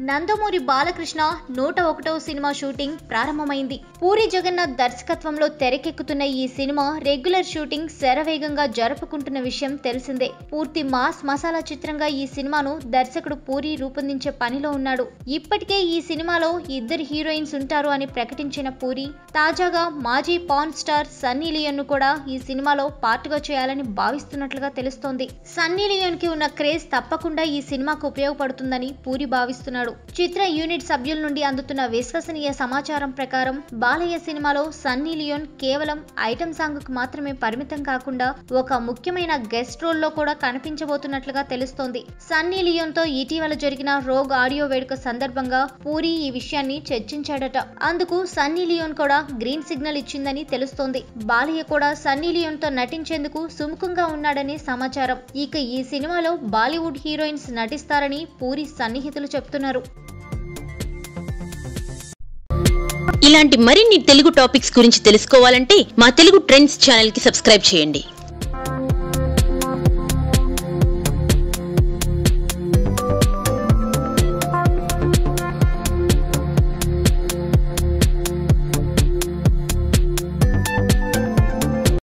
నందమూరి బాలకృష్ణ 101వ సినిమా షూటింగ్ ప్రారంభమైంది. పూరి జగన్నాథ్ దర్శకత్వంలో తెరకెక్కుతున్న ఈ సినిమా రెగ్యులర్ షూటింగ్ శరవేగంగా జరుపుకుంటున్న విషయం తెలిసిందే. పూర్తి మాస్ మసాలా చిత్రంగా ఈ సినిమాను దర్శకుడు పూరి రూపొందించే పనిలో ఉన్నాడు. ఇప్పటికే ఈ సినిమాలో 2 హీరోయిన్స్ ఉంటారు అని ప్రకటించిన పూరి తాజాగా మాజీ పాన్ స్టార్ సన్నీ లియోన్ ను కూడా ఈ సినిమాలో పార్ట్గా చేయాలని భావిస్తున్నట్లుగా తెలుస్తోంది. సన్నీ లియోన్ కి ఉన్న క్రేజ్ తప్పకుండా ఈ సినిమాకు ఉపయోగపడుతుందని పూరి భావిస్తున్నాడు. చిత్ర యూనిట్ సభ్యుల నుండి అందుతున్న విశ్వసనీయ సమాచారం ప్రకారం బాలయ్య సినిమాలో సన్నీ లియోన్ కేవలం ఐటమ్ సాంగ్ కు మాత్రమే పరిమితం కాకుండా ఒక ముఖ్యమైన గెస్ట్ రోల్ లో కూడా కనిపించబోతున్నట్లుగా తెలుస్తోంది. సన్నీ లియోన్ తో ఇటీవల జరిగిన రోగ్ ఆడియో వేడుక సందర్భంగా పూరి ఈ విషయాన్ని చర్చించాడట. అందుకు సన్నీ లియోన్ కూడా గ్రీన్ సిగ్నల్ ఇచ్చిందని తెలుస్తోంది. బాలయ్య కూడా సన్నీ లియోన్ తో నటించేందుకు సుముఖంగా ఉన్నాడని సమాచారం. ఇక ఈ సినిమాలో బాలీవుడ్ హీరోయిన్స్ నటిస్తారని పూరి సన్నిహితులు చెప్తున్నారు. ఇలాంటి మరిన్ని తెలుగు టాపిక్స్ గురించి తెలుసుకోవాలంటే మా తెలుగు ట్రెండ్స్ ఛానల్ కి సబ్స్క్రైబ్ చేయండి.